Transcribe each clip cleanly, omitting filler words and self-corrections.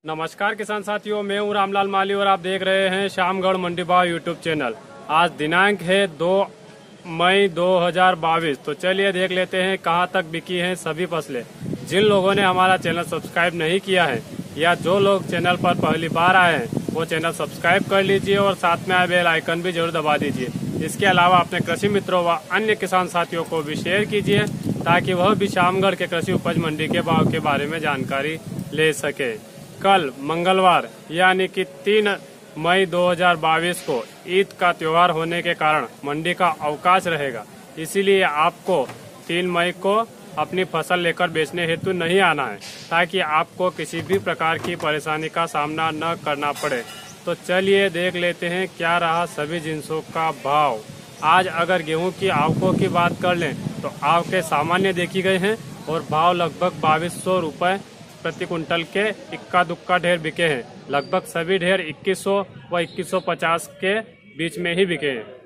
नमस्कार किसान साथियों, मैं हूं रामलाल माली और आप देख रहे हैं श्यामगढ़ मंडी भाव यूट्यूब चैनल। आज दिनांक है 2 मई 2022। तो चलिए देख लेते हैं कहां तक बिकी हैं सभी फसलें। जिन लोगों ने हमारा चैनल सब्सक्राइब नहीं किया है या जो लोग चैनल पर पहली बार आए हैं वो चैनल सब्सक्राइब कर लीजिए और साथ में आए बेल आइकन भी जरूर दबा दीजिए। इसके अलावा अपने कृषि मित्रों व अन्य किसान साथियों को भी शेयर कीजिए ताकि वह भी श्यामगढ़ के कृषि उपज मंडी के भाव के बारे में जानकारी ले सके। कल मंगलवार यानी कि 3 मई 2022 को ईद का त्योहार होने के कारण मंडी का अवकाश रहेगा, इसीलिए आपको 3 मई को अपनी फसल लेकर बेचने हेतु नहीं आना है ताकि आपको किसी भी प्रकार की परेशानी का सामना न करना पड़े। तो चलिए देख लेते हैं क्या रहा सभी जिंसों का भाव। आज अगर गेहूं की आवकों की बात कर लें तो आवकें सामान्य देखी गई हैं और भाव लगभग 2200 रुपये प्रति कुंटल के इक्का दुक्का ढेर बिके हैं। लगभग सभी ढेर 2100 व 2150 के बीच में ही बिके हैं।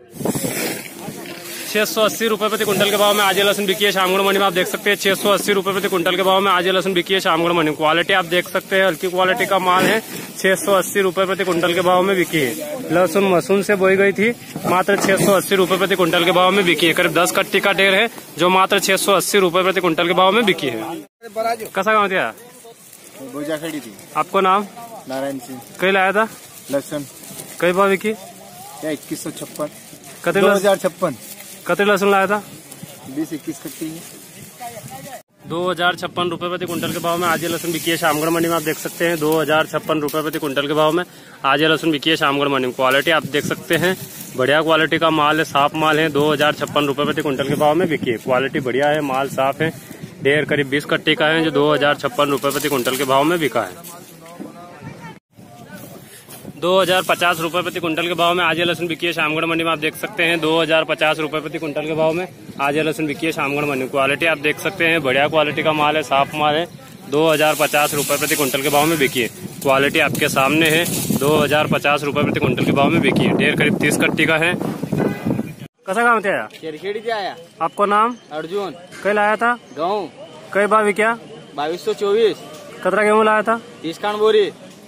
680 रुपये प्रति कुंटल के भाव में आज लहसुन बिकी है श्यामगढ़ मंडी में। आप देख सकते हैं 680 रुपये प्रति कुंटल के भाव में आज लहसुन बिकी है श्यामगढ़ मंडी में। क्वालिटी आप देख सकते हैं हल्की क्वालिटी का माल है। 680 रुपये प्रति कुंटल के भाव में बिकी है। लहसुन मसून से बोई गई थी, मात्र 680 रुपये प्रति कुंटल के भाव में बिकी है। करीब 10 कट्टी का ढेर है जो मात्र 680 रुपये प्रति कुंटल के भाव में बिकी है। कैसा गाँव दिया भुजा खड़ी थी। आपको नाम? नारायण सिंह। कई लाया था लहसुन? कई भाव बिकी? 2156। 2056। कतरी लहसुन लाया था? 20-21 कट्टी। 2056 रुपये प्रति कुंटल के भाव में आज लहसुन बिकी है श्यामगढ़ मंडी में। आप देख सकते हैं 2056 रुपये प्रति कुंटल के भाव में आज लहसुन बिकी है श्यामगढ़ मंडी में। क्वालिटी आप देख सकते हैं बढ़िया क्वालिटी का माल है, साफ माल है। 2056 रुपये प्रति कुंटल के भाव में बिकी है। क्वालिटी बढ़िया है, माल साफ है। ढेर करीब 20 कट्टी का है जो 2056 रुपये प्रति कुंटल के भाव में बिका है। 2050 रुपये प्रति कुंटल के भाव में आज लहसुन बिकी है श्यामगढ़ मंडी में। आप देख सकते हैं 2050 रुपये प्रति कुंटल के भाव में आज लहसुन बिकी है श्यामगढ़ मंडी में। क्वालिटी आप देख सकते हैं बढ़िया क्वालिटी का माल है, साफ माल है। 2050 रुपये प्रति कुंटल के भाव में बिकी है। क्वालिटी आपके सामने है। 2050 रुपये प्रति कुंटल के भाव में बिकी है। ढेर करीब 30 कट्टी का है। कैसा काम थे आया? आपको नाम? अर्जुन। कई लाया था? गाँव। कई भाव बिका? 2224। कतरा गेहूँ लाया था? 30 कान बोरी।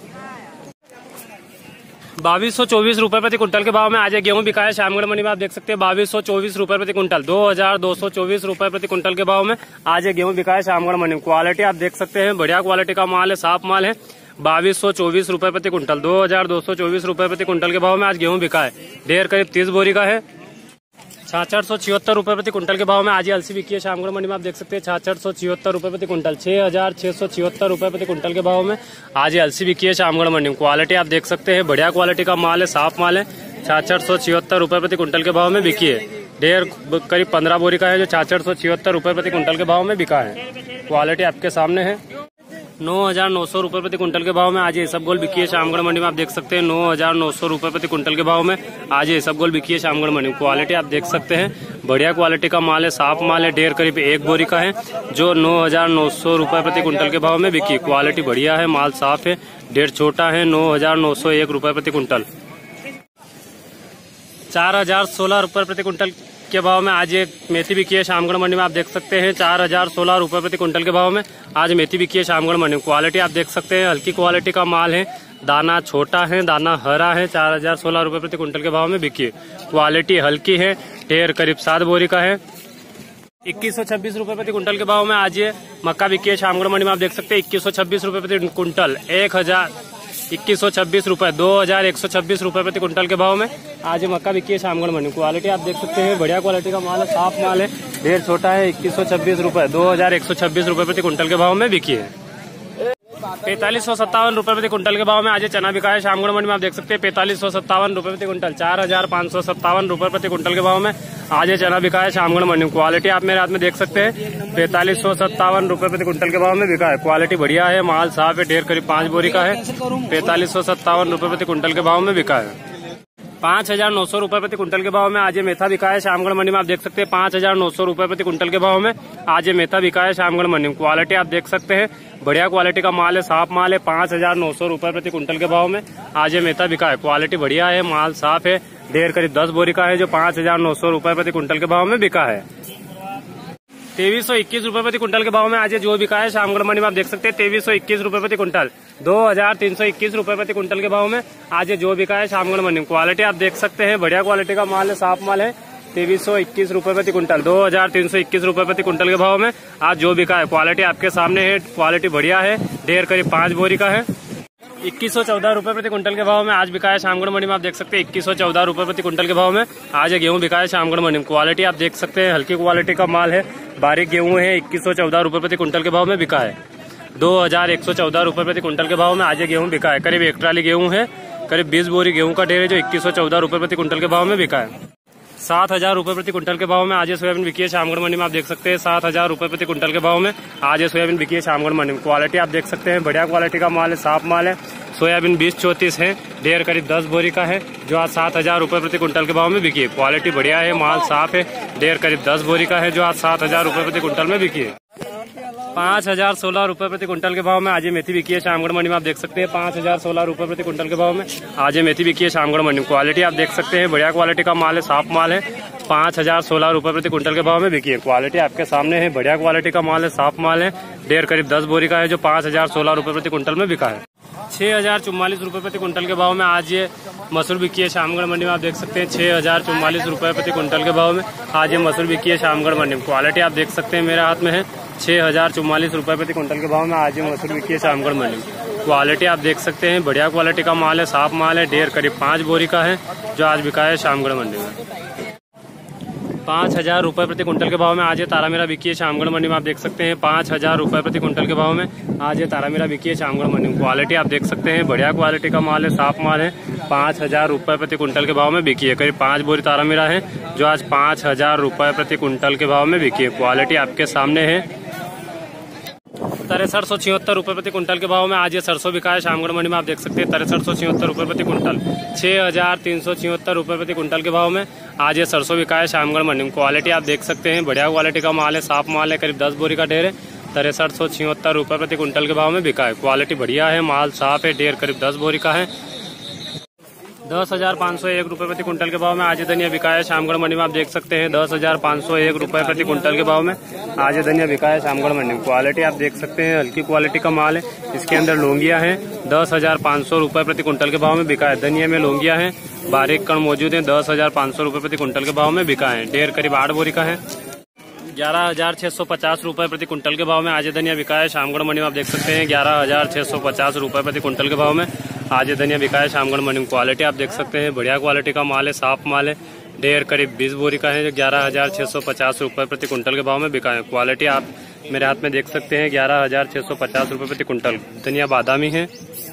2224 रुपये प्रति कुंटल के भाव में आज गेहूं बिका है श्यामगढ़ मंडी में। आप देख सकते हैं 2224 रुपये प्रति कुंटल। 2224 रुपये प्रति कुंटल के भाव में आज गेहूं बिका है श्यामगढ़ मंडी में। क्वालिटी आप देख सकते हैं बढ़िया क्वालिटी का माल है, साफ माल है। 2224 रुपये प्रति कुंटल। 2224 रुपये प्रति कुंटल के भाव में आज गेहूं बिका है। ढेर करीब 30 बोरी का है। 6676 रुपये प्रति कुंटल के भाव में आज अलसी बिकी है श्यामगढ़ मंडी में। आप देख सकते हैं 6676 रुपये प्रति कुंटल। 6676 रुपये प्रति कुंटल के भाव में आज अलसी बिकी है श्यामगढ़ मंडी में। क्वालिटी आप देख सकते हैं बढ़िया क्वालिटी का माल है, साफ माल है। 6676 रुपये प्रति कुंटल के भाव में बिकी है। ढेर करीब 15 बोरी का है जो 6676 रुपये प्रति कुंटल के भाव में बिका है। क्वालिटी आपके सामने है। 9900 रुपये प्रति कुंटल के भाव में आज इसबगोल बिकी है श्यामगढ़ मंडी में। आप देख सकते हैं 9900 रुपये प्रति कुंटल के भाव में आज इसबगोल बिकी है श्यामगढ़ मंडी में। क्वालिटी आप देख सकते हैं बढ़िया क्वालिटी का माल है, साफ माल है। ढेर करीब 1 बोरी का है जो 9900 रुपये प्रति कुंटल के भाव में बिकी। क्वालिटी बढ़िया है, माल साफ है। ढेर छोटा है। 9901 रुपये प्रति कुंटल। 4016 रुपये प्रति कुंटल के भाव में आज मेथी बिकी है श्यामगढ़ मंडी में। आप देख सकते हैं 4016 रुपये प्रति कुंटल के भाव में आज मेथी बिकी है श्यामगढ़ मंडी में। क्वालिटी आप देख सकते हैं हल्की क्वालिटी का माल है, दाना छोटा है, दाना हरा है। 4016 रुपये प्रति कुंटल के भाव में बिकी है। क्वालिटी हल्की है। ढेर करीब 7 बोरी का है। 2126 रुपये प्रति कुंटल के भाव में आज मक्का बिकी है श्यामगढ़ मंडी में। आप देख सकते हैं 2126 रुपये प्रति कुंटल। 2126 रुपये 2126 रुपये प्रति कुंटल के भाव में आज मक्का बिकी है श्यामगढ़ मंडी में। क्वालिटी आप देख सकते हैं बढ़िया क्वालिटी का माल है, साफ माल है। ढेर छोटा है। 2126 रुपये 2126 रुपये प्रति कुंटल के भाव में बिकी है। 4557 रुपये प्रति कुंटल के भाव में आज चना बिका है श्यामगढ़ मंडी में। आप देख सकते हैं 4557 रुपये प्रति कुंटल। 4557 रुपये प्रति कुंटल के भाव में आज चना बिका है श्यामगढ़ मंडी में। क्वालिटी आप मेरे हाथ में देख सकते हैं 4557 रुपये प्रति कुंटल के भाव में बिका है। क्वालिटी बढ़िया है, माल साफ है। ढेर करीब 5 बोरी का है। 4557 रुपये प्रति कुंटल के भाव में बिका है। 5900 रुपये प्रति कुंटल के भाव में आज मेथा बिका है श्यामगढ़ मंडी में। आप देख सकते हैं 5900 रुपये प्रति कुंटल के भाव में आज मेथा बिका है श्यामगढ़ मंडी में। क्वालिटी आप देख सकते हैं बढ़िया क्वालिटी का माल है, साफ माल है। 5900 रुपये प्रति कुंटल के भाव में आज मेथा बिका है। क्वालिटी बढ़िया है, माल साफ है। ढेर करीब 10 बोरी का है जो 5900 रुपये प्रति कुंटल के भाव में बिका है। 2321 रुपए प्रति कुंटल के भाव में आज ये जो बिका है शामगढ़ मंडी में आप देख सकते हैं 2321 रुपए प्रति कुंटल। 2321 रुपए प्रति कुंटल के भाव में आज ये जो बिका है शामगढ़ मंडी में। क्वालिटी आप देख सकते हैं, बढ़िया क्वालिटी का माल है, साफ माल है। 2321 रुपए प्रति कुंटल, 2321 रुपए प्रति कुंटल के भाव में आज जो बिका है। क्वालिटी आपके सामने है, क्वालिटी बढ़िया है। ढेर करीब 5 बोरी का है। 2114 रुपए प्रति कुंटल के भाव में आज बिका है शामगढ़ मंडी में। आप देख सकते हैं 2114 रुपए प्रति कुंटल के भाव में आज गेहूं बिका है शामगढ़ मंडी में। क्वालिटी आप देख सकते हैं, हल्की क्वालिटी का माल है, बारीक गेहूं है। 2114 रुपए प्रति कुंटल के भाव में बिका है। 2114 रुपए प्रति कुंटल के भाव में आज गेहूं बिका है। करीब 1 ट्राली गेहूं है, करीब 20 बोरी गेहूं का ढेर है जो 2114 रुपए प्रति कुंटल के भाव में बिका है। 7000 रुपए प्रति कुंटल के भाव में आज सोयाबीन बिकी है शामगढ़ मंडी में। आप देख सकते हैं 7000 रुपए प्रति कुंटल के भाव में आज सोयाबीन बिकी है शामगढ़ मंडी में। क्वालिटी आप देख सकते हैं, बढ़िया क्वालिटी का माल है, साफ माल है। सोयाबीन 2034 है, ढेर करीब 10 बोरी का है जो आज 7000 रुपए प्रति कुंटल के भाव में बिकी है। क्वालिटी बढ़िया है, माल साफ है, ढेर करीब 10 बोरी का है जो आज 7000 रुपए प्रति कुंटल में बिकी है। 5016 रुपए प्रति कुंटल के भाव में आज मेथी बिकी है शामगढ़ मंडी में। आप देख सकते हैं 5016 रुपए प्रति कुंटल के भाव में आज मेथी बिकी है शामगढ़ मंडी में। क्वालिटी आप देख सकते हैं, बढ़िया क्वालिटी का माल है, साफ माल है। 5016 रुपए प्रति कुंटल के भाव में बिकी है। क्वालिटी आपके सामने है, बढ़िया क्वालिटी का माल है, साफ माल है। ढेर करीब 10 बोरी का है जो 5016 रुपए प्रति कुंटल में बिका है। 6044 रुपए प्रति कुंटल के भाव में आज ये मसूर बिकी है शामगढ़ मंडी में। आप देख सकते हैं 6044 रुपए प्रति कुंटल के भाव में आज ये मसूर बिकी है शामगढ़ मंडी में। क्वालिटी आप देख सकते हैं, मेरे हाथ में है। 6044 रुपए प्रति कुंटल के भाव में आज ये मसूर बिकी है शामगढ़ मंडी में। क्वालिटी आप देख सकते हैं, बढ़िया क्वालिटी का माल है, साफ माल है। ढेर करीब 5 बोरी का है जो आज बिका है शामगढ़ मंडी में। 5000 रुपए प्रति कुंटल के भाव में आज ये तारामीरा बिकी है शामगढ़ मंडी में। आप देख सकते हैं 5000 रुपए प्रति कुंटल के भाव में आज ये तारामीरा बिकी है शामगढ़ मंडी में। क्वालिटी आप देख सकते हैं, बढ़िया क्वालिटी का माल है, साफ माल है। 5000 रुपए प्रति कुंटल के भाव में बिकी है। करीब 5 बोरी तारामीरा है जो आज 5000 रुपए प्रति कुंटल के भाव में बिकी है। क्वालिटी आपके सामने है। 6376 रुपए प्रति कुंटल के भाव में आज ये सरसों बिका है शामगढ़ मंडी में। आप देख सकते हैं 6376 रुपए प्रति कुंटल। 6376 रुपए प्रति कुंटल के भाव में आज ये सरसों बिका है शामगढ़ मंडी में। क्वालिटी आप देख सकते हैं, बढ़िया क्वालिटी का माल है, साफ माल है। करीब 10 बोरी का ढेर है। 6376 रुपए प्रति कुंटल के भाव में बिका है। क्वालिटी बढ़िया है, माल साफ है, ढेर करीब 10 बोरी का है। 10,501 रुपए प्रति कुंटल के भाव में आज धनिया बिका है शामगढ़ मंडी में। आप देख सकते हैं 10,501 रुपए प्रति कुंटल के भाव में आज धनिया बिका है शामगढ़ मंडी में। क्वालिटी आप देख सकते हैं, हल्की क्वालिटी का माल है। इसके अंदर लौंगिया है। 10,500 रुपए प्रति कुंटल के भाव में बिका है। धनिया में लौंगिया है, बारीक कण मौजूद है। 10,500 रुपए प्रति कुंटल के भाव में बिका है। ढेर करीब 8 बोरी का है। 11,650 रुपए प्रति कुंटल के भाव में आज धनिया बिका है शामगढ़ मंडी में। आप देख सकते हैं 11,650 रुपए प्रति कुंटल के भाव में आज धनिया बिका है शामगढ़ मंडी में। क्वालिटी आप देख सकते हैं, बढ़िया क्वालिटी का माल है, साफ माल है। ढेर करीब 20 बोरी का है जो 11,650 रुपए प्रति कुंटल के भाव में बिका है। क्वालिटी आप मेरे हाथ में देख सकते हैं 11,650 रुपए प्रति कुंटल। धनिया बादामी है।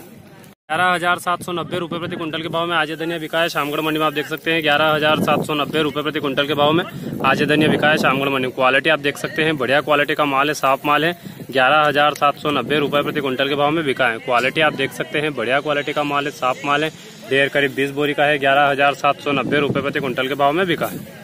11,790 रुपए प्रति कुंटल के भाव में आज धनिया बिका है शामगढ़ मंडी में। आप देख सकते हैं 11,790 रुपए प्रति कुंटल के भाव में आज धनिया बिका है शामगढ़ मंडी में। क्वालिटी आप देख सकते हैं, बढ़िया क्वालिटी का माल है, साफ माल है। 11,790 रुपए प्रति कुंटल के भाव में बिका है। क्वालिटी आप देख सकते हैं, बढ़िया क्वालिटी का माल है, साफ माल है। ढेर करीब 20 बोरी का है। 11,790 रुपए प्रति कुंटल के भाव में बिका है।